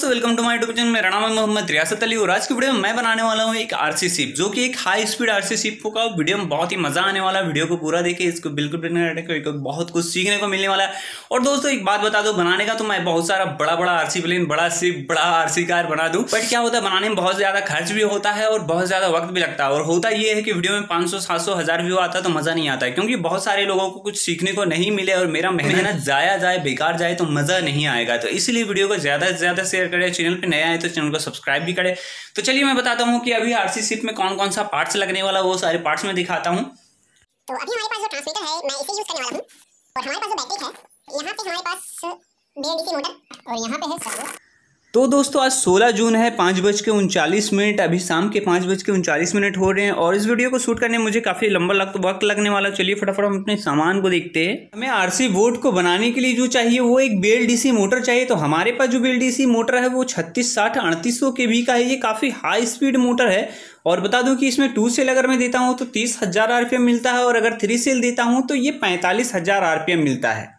दोस्तों, welcome to my YouTube channel. मेरा नाम है मोहम्मद रियासत अली और आज की वीडियो में मैं बनाने वाला हूं एक आरसी शिप, जो कि एक हाई स्पीड आरसी शिप होगा। वीडियो में बहुत ही मजा आने वाला है। वीडियो को पूरा देखिए, इसको बिल्कुल बहुत कुछ सीखने को मिलने वाला है। और दोस्तों एक बात बता दो, बनाने का तो मैं बहुत सारा बड़ा आरसी प्लेन, बड़ा शिप, बड़ा आरसी कार बना दूं, बट क्या होता है बनाने में बहुत ज्यादा खर्च भी होता है और बहुत ज्यादा वक्त भी लगता है। और होता ये है कि वीडियो में 500, 700, 1000 व्यू आता है तो मजा नहीं आता है, क्योंकि बहुत सारे लोगों को कुछ सीखने को नहीं मिले और मेरा मेहनत जाया जाए, बेकार जाए तो मजा नहीं आएगा। तो इसलिए वीडियो को ज्यादा से ज्यादा शेयर करें। चैनल पे नया है तो चैनल को सब्सक्राइब भी करें। तो चलिए मैं बताता हूँ कि अभी आरसी शिप में कौन कौन सा पार्ट्स लगने वाला, वो सारे पार्ट्स में दिखाता हूँ। तो अभी हमारे पास जो ट्रांसमीटर है मैं इसे यूज करने वाला हूँ, और हमारे पास जो बैटरी है यहाँ पे हमारे पास BLDC मोटर और यहाँ पे है सर्वो। तो दोस्तों आज 16 जून है, 5:39। अभी शाम के 5:39 हो रहे हैं और इस वीडियो को शूट करने में मुझे काफ़ी लंबा वक्त लगने वाला। चलिए फटाफट हम अपने सामान को देखते हैं। हमें आरसी बोट को बनाने के लिए जो चाहिए वो एक BLDC मोटर चाहिए। तो हमारे पास जो BLDC मोटर है वो 36, 60, 3800 kV का है। ये काफ़ी हाई स्पीड मोटर है और बता दूं कि इसमें 2 सेल अगर मैं देता हूँ तो 30,000 RPM मिलता है और अगर 3 सेल देता हूँ तो ये 45,000 RPM मिलता है।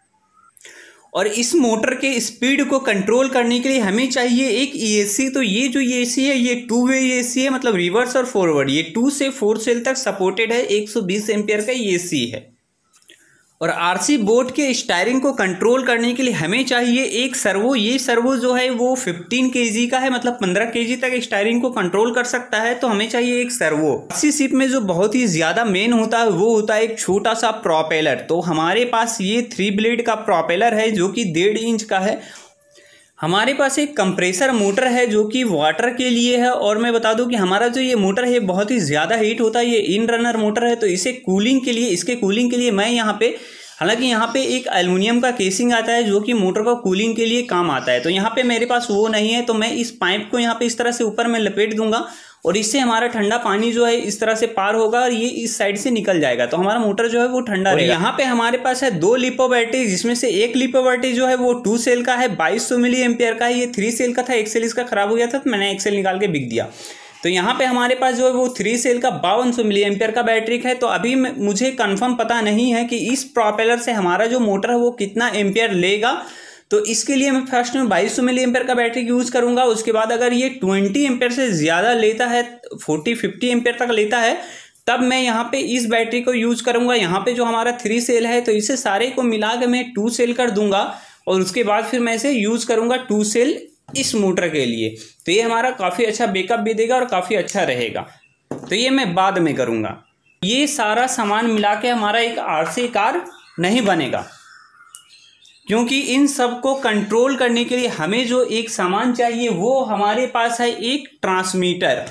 और इस मोटर के स्पीड को कंट्रोल करने के लिए हमें चाहिए एक ESC। तो ये जो ESC है ये 2 वे ESC है, मतलब रिवर्स और फॉरवर्ड। ये 2 से 4 सेल तक सपोर्टेड है। 120 एम्पियर का ESC है। और आरसी बोट के स्टायरिंग को कंट्रोल करने के लिए हमें चाहिए एक सर्वो। ये सर्वो जो है वो 15 kg का है, मतलब 15 kg तक स्टायरिंग को कंट्रोल कर सकता है। तो हमें चाहिए एक सर्वो। आरसी शिप में जो बहुत ही ज्यादा मेन होता है वो होता है एक छोटा सा प्रोपेलर। तो हमारे पास ये 3 ब्लेड का प्रोपेलर है जो कि 1.5 इंच का है। हमारे पास एक कंप्रेसर मोटर है जो कि वाटर के लिए है। और मैं बता दूं कि हमारा जो ये मोटर है बहुत ही ज़्यादा हीट होता है। ये इन रनर मोटर है, तो इसे कूलिंग के लिए, इसके कूलिंग के लिए मैं यहाँ पे, हालांकि यहाँ पे एक एल्युमिनियम का केसिंग आता है जो कि मोटर का कूलिंग के लिए काम आता है। तो यहाँ पे मेरे पास वो नहीं है, तो मैं इस पाइप को यहाँ पे इस तरह से ऊपर में लपेट दूंगा और इससे हमारा ठंडा पानी जो है इस तरह से पार होगा और ये इस साइड से निकल जाएगा। तो हमारा मोटर जो है वो ठंडा रहेगा। यहाँ पे हमारे पास है 2 लिपो बैटरी, जिसमें से एक लिपो बैटरी जो है वो 2 सेल का है, 2200 मिली एम्पियर का है। ये 3 सेल का था, एक सेल इसका खराब हो गया था तो मैंने एक सेल निकाल के बिक दिया। तो यहाँ पे हमारे पास जो है वो 3 सेल का 5200 मिली एम्पियर का बैटरी है। तो अभी मुझे कंफर्म पता नहीं है कि इस प्रोपेलर से हमारा जो मोटर है वो कितना एम्पियर लेगा। तो इसके लिए मैं फर्स्ट में 2200 मिली एम्पियर का बैटरी यूज़ करूंगा। उसके बाद अगर ये 20 एम्पियर से ज़्यादा लेता है, 40-50 एम्पियर तक लेता है, तब मैं यहाँ पे इस बैटरी को यूज़ करूंगा। यहाँ पे जो हमारा 3 सेल है तो इसे सारे को मिला के मैं 2 सेल कर दूंगा और उसके बाद फिर मैं इसे यूज़ करूंगा 2 सेल इस मोटर के लिए। तो ये हमारा काफ़ी अच्छा बैकअप भी देगा और काफ़ी अच्छा रहेगा। तो ये मैं बाद में करूँगा। ये सारा सामान मिला के हमारा एक आरसी कार नहीं बनेगा, क्योंकि इन सब को कंट्रोल करने के लिए हमें जो एक सामान चाहिए वो हमारे पास है एक ट्रांसमीटर।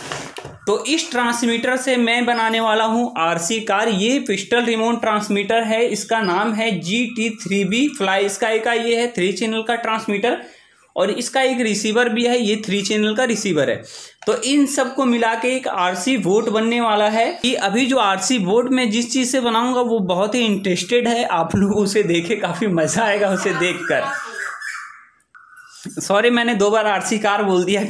तो इस ट्रांसमीटर से मैं बनाने वाला हूं आरसी कार। ये पिस्टल रिमोट ट्रांसमीटर है, इसका नाम है GT3B फ्लाई। इसका एक ये है 3 चैनल का ट्रांसमीटर और इसका एक रिसीवर भी है, ये 3 चैनल का रिसीवर है। तो इन सब को मिला के एक आरसी बोट बनने वाला है। कि अभी जो आरसी बोट में जिस चीज़ से बनाऊंगा वो बहुत ही इंटरेस्टेड है, आप लोग उसे देखे, काफ़ी मज़ा आएगा उसे देखकर। सॉरी मैंने 2 बार आरसी कार बोल दिया।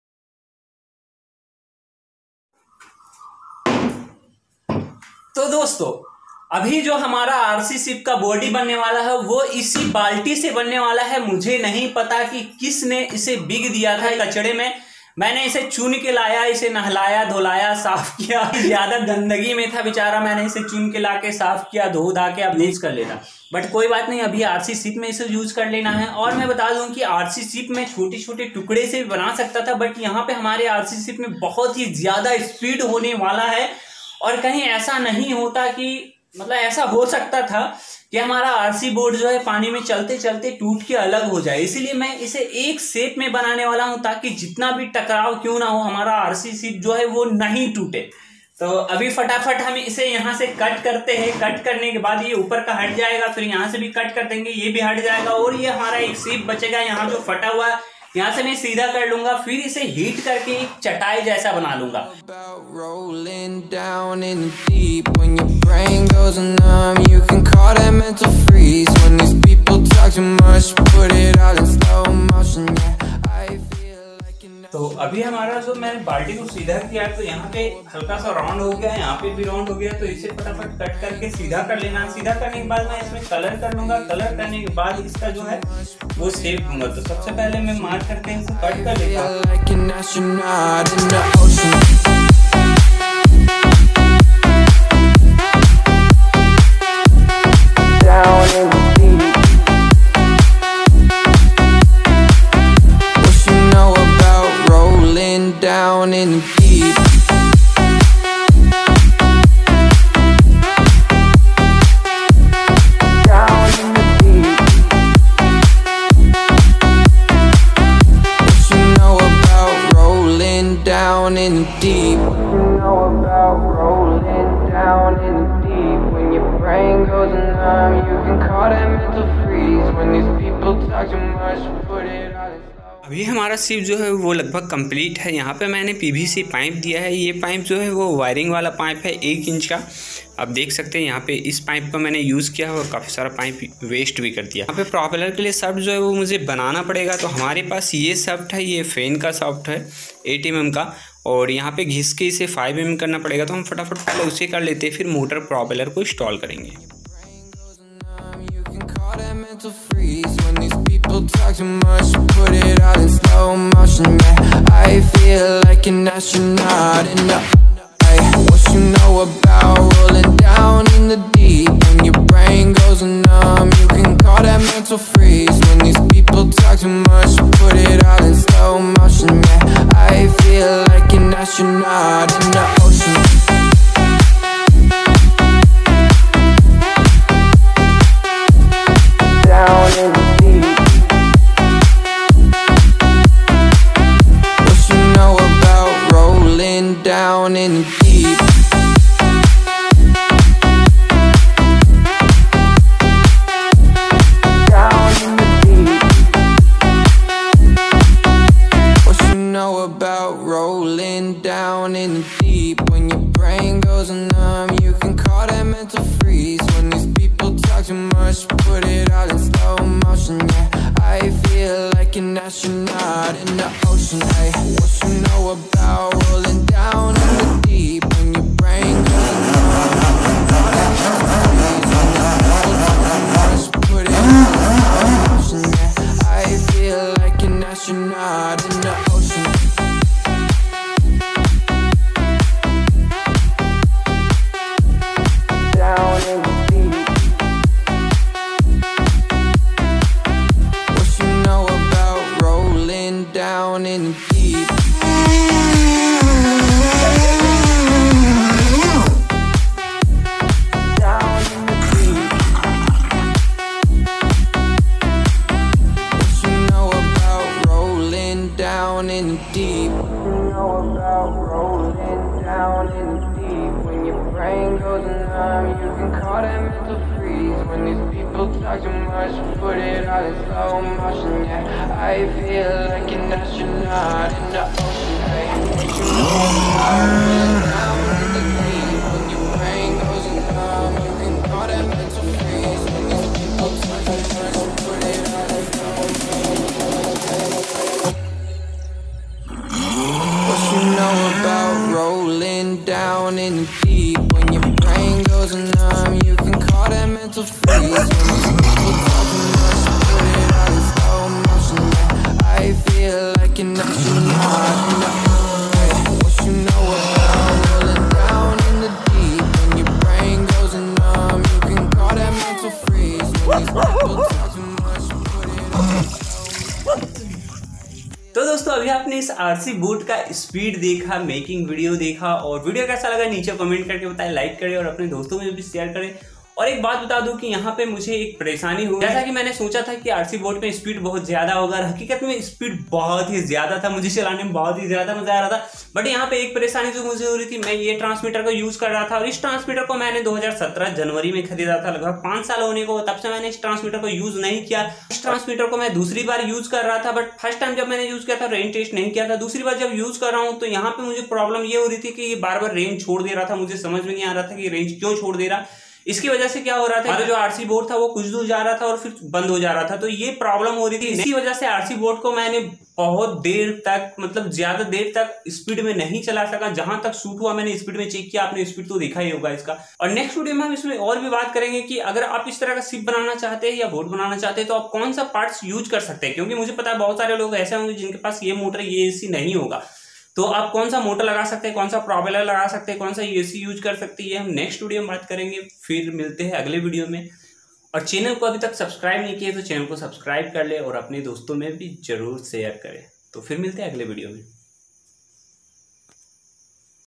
तो दोस्तों अभी जो हमारा आरसी शिप का बॉडी बनने वाला है वो इसी बाल्टी से बनने वाला है। मुझे नहीं पता कि किसने इसे बिग दिया था कचड़े में। मैंने इसे चुन के लाया, इसे नहलाया, धुलाया, साफ किया। ज्यादा गंदगी में था बेचारा, मैंने इसे चुन के ला के साफ किया, धो धा के अब यूज कर लेता। बट कोई बात नहीं, अभी आरसी शिप में इसे यूज कर लेना है। और मैं बता दूं कि आरसी शिप में छोटे छोटे टुकड़े से बना सकता था, बट यहाँ पे हमारे आरसी शिप में बहुत ही ज्यादा स्पीड होने वाला है। और कहीं ऐसा नहीं होता कि, मतलब ऐसा हो सकता था कि हमारा आरसी बोर्ड जो है पानी में चलते चलते टूट के अलग हो जाए। इसीलिए मैं इसे एक शेप में बनाने वाला हूं ताकि जितना भी टकराव क्यों ना हो हमारा आरसी शिप जो है वो नहीं टूटे। तो अभी फटाफट हम इसे यहाँ से कट करते हैं। कट करने के बाद ये ऊपर का हट जाएगा, फिर यहाँ से भी कट कर देंगे, ये भी हट जाएगा और ये हमारा एक शिप बचेगा। यहाँ जो फटा हुआ है यहाँ से मैं सीधा कर लूंगा, फिर इसे हीट करके एक चटाई जैसा बना लूंगा। तो अभी हमारा जो मैंने बाल्टी को सीधा किया तो यहाँ पे हल्का सा राउंड हो गया, यहाँ पे भी राउंड हो गया, तो इसे फटाफट कट करके सीधा कर लेना। सीधा करने के बाद मैं इसमें कलर कर लूंगा। कलर करने के बाद इसका जो है वो शेप दूंगा। तो सबसे पहले मैं मार्क करके इसे कट कर लेता हूँ। Down in the deep. Down in the deep. What you know about rolling down in the deep? What you know about rolling down in the deep? When your brain goes numb, you can call that mental freeze. When these people talk too much, put it all in. अभी हमारा ship जो है वो लगभग complete है। यहाँ पे मैंने पीवीसी पाइप दिया है। ये पाइप जो है वो वायरिंग वाला पाइप है 1 इंच का। आप देख सकते हैं यहाँ पे इस पाइप का मैंने यूज़ किया है और काफ़ी सारा पाइप वेस्ट भी कर दिया। यहाँ पे प्रोपेलर के लिए शाफ्ट जो है वो मुझे बनाना पड़ेगा। तो हमारे पास ये शाफ्ट है, ये फैन का शाफ्ट है 8 mm का, और यहाँ पे घिस के इसे 5 mm करना पड़ेगा। तो हम फटाफट पहले उसे कर लेते हैं, फिर मोटर प्रोपेलर को इंस्टॉल करेंगे। To freeze when these people talk too much, put it all in slow motion. Yeah, I feel like an astronaut in the. What you know about rolling down in the deep? When your brain goes numb, you can call that mental freeze. When these people talk too much, put it all in slow motion. Yeah, I feel like an astronaut in the ocean. Down in the deep. What you know about rolling down in the deep? Down in the deep. What you know about rolling down in the deep? When your brain goes numb, you can call that mental freeze. When these people talk too much, put it all in slow motion. Yeah, I feel like an astronaut in the ocean. Ay, what you know about rolling down in the deep? When your brain goes numb, call that mental freeze. When these people talk too much, put it all in slow motion. Yeah, I feel like an astronaut in the ocean. Down in the deep. What you know about rolling down in the deep? Down in the deep. What you know about rolling down in the deep? What you know about rolling down in the deep? When your brain goes numb, you can call that mental freeze. When these people talk too much, put it all in slow motion. Yeah, I feel like an astronaut in the ocean. Hey, what you know about rolling down in the deep? When your brain goes numb, you can call that mental freeze. When these people talk too much, put it all in slow motion. What you know about rolling down in the deep? When your brain goes numb, you can call that mental freeze. When these people talk too much, put it all in slow motion. Yeah, I feel like an astronaut in the ocean. What you know about rolling down in the deep? When your brain goes numb, you can call that mental freeze. When these people talk too much, put it all in slow motion. तो दोस्तों अभी आपने इस RC boat का speed देखा, making video देखा, और video कैसा लगा नीचे कमेंट करके बताएं, लाइक करें और अपने दोस्तों में भी शेयर करें। और एक बात बता दूं कि यहाँ पे मुझे एक परेशानी हुई, जैसा कि मैंने सोचा था कि आरसी बोट में स्पीड बहुत ज्यादा होगा, हकीकत में स्पीड बहुत ही ज्यादा था, मुझे चलाने में बहुत ही ज्यादा मजा आ रहा था। बट यहाँ पे एक परेशानी जो मुझे हो रही थी, मैं ये ट्रांसमीटर को यूज कर रहा था, और इस ट्रांसमीटर को मैंने 2017 जनवरी में खरीदा था, लगभग 5 साल होने को, तब से मैंने इस ट्रांसमीटर को यूज नहीं किया। इस ट्रांसमीटर को मैं दूसरी बार यूज कर रहा था, बट फर्स्ट टाइम जब मैंने यूज किया था रेंज टेस्ट नहीं किया था। दूसरी बार जब यूज कर रहा हूँ तो यहाँ पे मुझे प्रॉब्लम ये हो रही थी कि ये बार बार रेंज छोड़ दे रहा था, मुझे समझ में नहीं आ रहा था कि रेंज क्यों छोड़ दे रहा। इसकी वजह से क्या हो रहा था, जो आरसी बोर्ड था वो कुछ दूर जा रहा था और फिर बंद हो जा रहा था, तो ये प्रॉब्लम हो रही थी। इसी वजह से आरसी बोर्ड को मैंने बहुत देर तक, मतलब ज्यादा देर तक स्पीड में नहीं चला सका। जहां तक शूट हुआ मैंने स्पीड में चेक किया, आपने स्पीड तो देखा ही होगा इसका। और नेक्स्ट वीडियो में हम इसमें और भी बात करेंगे कि अगर आप इस तरह का शिप बनाना चाहते हैं या बोट बनाना चाहते हैं तो आप कौन सा पार्ट्स यूज कर सकते हैं, क्योंकि मुझे पता है बहुत सारे लोग ऐसे होंगे जिनके पास ये मोटर ये एसी नहीं होगा। तो आप कौन सा मोटर लगा सकते हैं, कौन सा प्रोपेलर लगा सकते हैं, कौन सा एसी यूज कर सकते हैं, ये हम नेक्स्ट वीडियो में बात करेंगे। फिर मिलते हैं अगले वीडियो में। और चैनल को अभी तक सब्सक्राइब नहीं किए तो चैनल को सब्सक्राइब कर ले और अपने दोस्तों में भी जरूर शेयर करें। तो फिर मिलते हैं अगले वीडियो में।